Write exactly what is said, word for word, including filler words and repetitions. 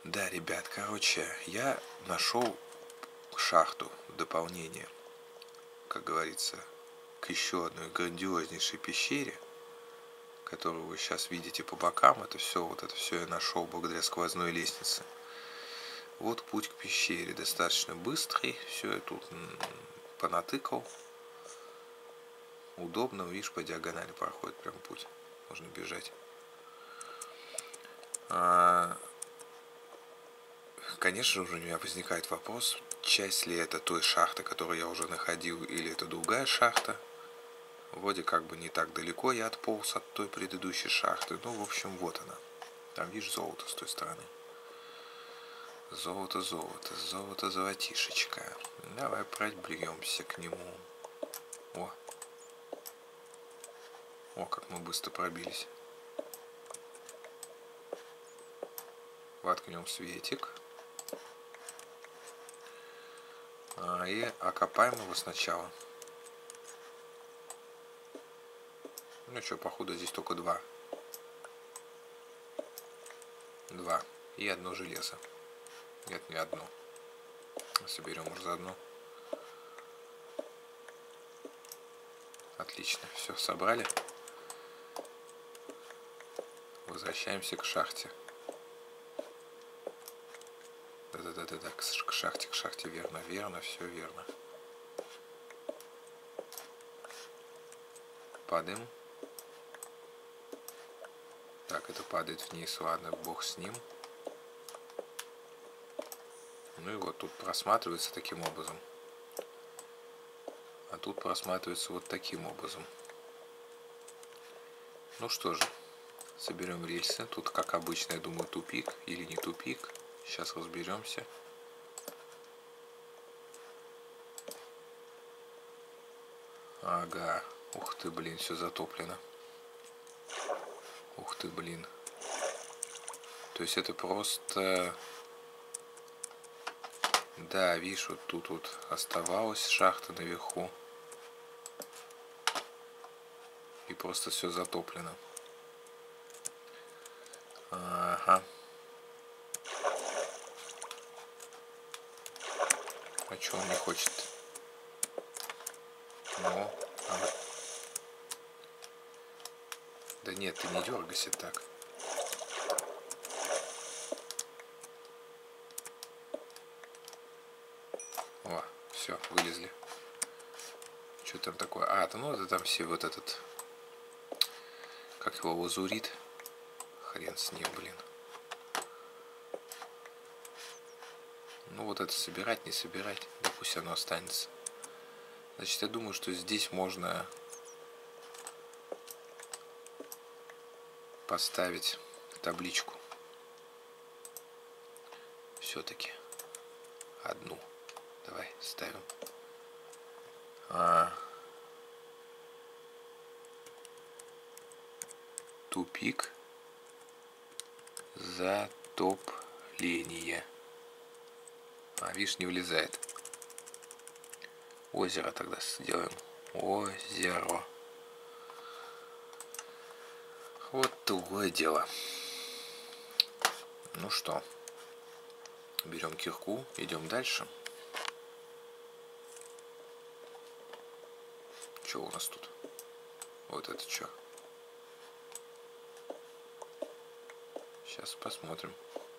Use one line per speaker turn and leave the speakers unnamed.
Да, ребят, короче, я нашел шахту, дополнение, как говорится, к еще одной грандиознейшей пещере, которую вы сейчас видите по бокам. Это все, вот это все я нашел благодаря сквозной лестнице. Вот путь к пещере достаточно быстрый, все я тут понатыкал. Удобно, видишь, по диагонали проходит прям путь, можно бежать. А, конечно же, у меня возникает вопрос, часть ли это той шахты, которую я уже находил, или это другая шахта. Вроде как бы не так далеко я отполз от той предыдущей шахты. Ну, в общем, вот она. Там, видишь, золото с той стороны. Золото, золото, золото, золотишечка. Давай проберемся к нему. О. О, как мы быстро пробились. Воткнем светик. А, и окопаем его сначала. Ну что, походу здесь только два. Два. И одно железо. Нет, не одно. Соберем уже заодно. Отлично. Все, собрали. Возвращаемся к шахте. Да-да-да-да, к шахте, к шахте, верно, верно, все верно. Падаем. Так, это падает вниз, ладно, бог с ним. Ну и вот тут просматривается таким образом. А тут просматривается вот таким образом. Ну что же, соберем рельсы. Тут, как обычно, я думаю, тупик или не тупик. Сейчас разберемся. Ага. Ух ты, блин, все затоплено. Ух ты, блин. То есть это просто... Да, видишь, вот тут вот оставалась шахта наверху. И просто все затоплено. Ага. А что он не хочет? Ну, а... Да нет, ты не дергайся так. О, все, вылезли. Что там такое? А, ну это там все вот этот... Как его, лазурит? Хрен с ним, блин. Ну вот это собирать, не собирать. Да пусть оно останется. Значит, я думаю, что здесь можно поставить табличку. Все-таки одну. Давай ставим. А, тупик затопление. А, видишь, не влезает. Озеро тогда сделаем. Озеро. Вот другое дело. Ну что, берем кирку, идем дальше. Что у нас тут? Вот это что? Сейчас посмотрим.